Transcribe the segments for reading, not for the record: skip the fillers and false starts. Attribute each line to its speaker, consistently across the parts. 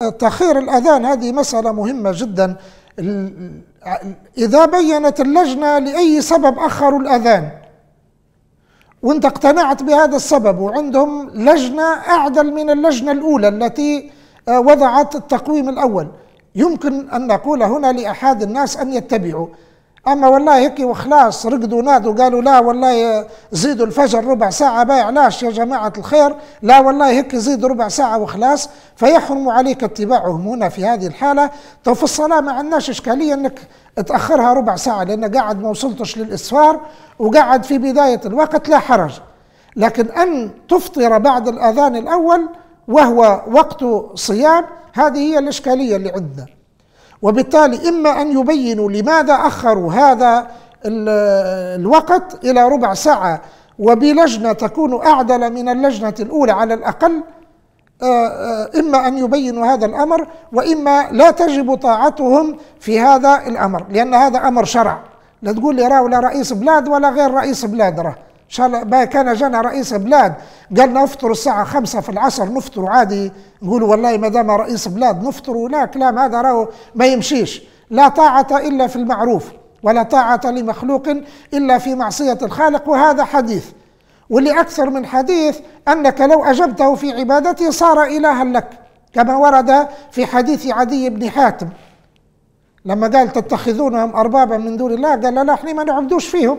Speaker 1: تأخير الأذان هذه مسألة مهمة جدا. إذا بينت اللجنة لأي سبب أخروا الأذان وانت اقتنعت بهذا السبب، وعندهم لجنة أعدل من اللجنة الأولى التي وضعت التقويم الأول، يمكن أن نقول هنا لأحد الناس أن يتبعوا. أما والله هيك وخلاص رقدوا نادوا قالوا لا والله زيدوا الفجر ربع ساعة، بايعلاش يا جماعة الخير، لا والله هيك زيدوا ربع ساعة وخلاص، فيحرم عليك اتباعهم هنا في هذه الحالة. تو في الصلاة ما عندناش إشكالية أنك تأخرها ربع ساعة لأن قاعد ما وصلتش للإسفار وقاعد في بداية الوقت، لا حرج. لكن أن تفطر بعد الأذان الأول وهو وقت صيام، هذه هي الإشكالية اللي عندنا. وبالتالي إما أن يبينوا لماذا أخروا هذا الوقت إلى ربع ساعة وبلجنة تكون أعدل من اللجنة الأولى على الأقل، إما أن يبينوا هذا الأمر، وإما لا تجب طاعتهم في هذا الأمر، لأن هذا أمر شرع. لا تقول لي راه ولا رئيس بلاد ولا غير رئيس بلاد، راه إن شاء الله كان جانا رئيس بلاد قال نفطر الساعة 5 في العصر نفطر عادي، نقولوا والله ما دام رئيس بلاد نفطر، لا كلام هذا راه ما يمشيش. لا طاعة إلا في المعروف، ولا طاعة لمخلوق إلا في معصية الخالق، وهذا حديث. واللي أكثر من حديث أنك لو أجبته في عبادته صار إلها لك، كما ورد في حديث عدي بن حاتم لما قال تتخذونهم أربابا من دون الله، قال لا احنا ما نعبدوش فيهم،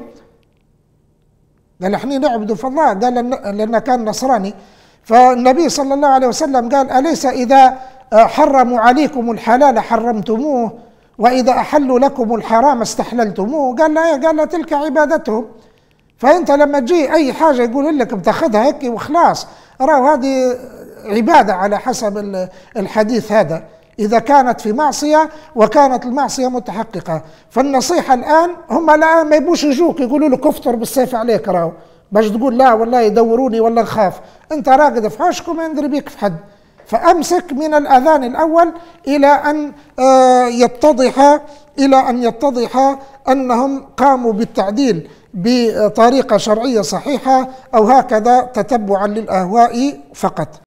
Speaker 1: قال احنا نعبدوا في الله، قال لأنه كان نصراني. فالنبي صلى الله عليه وسلم قال أليس إذا حرموا عليكم الحلال حرمتموه وإذا أحلوا لكم الحرام استحللتموه؟ قال لا، قال تلك عبادتهم. فأنت لما تجي أي حاجة يقول لك بتاخذها هيك وخلاص، راه هذه عبادة على حسب الحديث هذا، إذا كانت في معصية وكانت المعصية متحققة. فالنصيحة الآن هم الآن ما يبوش يجوك يقولوا لك افطر بالسيف عليك راهو باش تقول لا والله يدوروني ولا نخاف، أنت راقد في حوشك وما يندري بيك في حد. فأمسك من الأذان الأول إلى أن يتضح أنهم قاموا بالتعديل بطريقة شرعية صحيحة، أو هكذا تتبعا للأهواء فقط.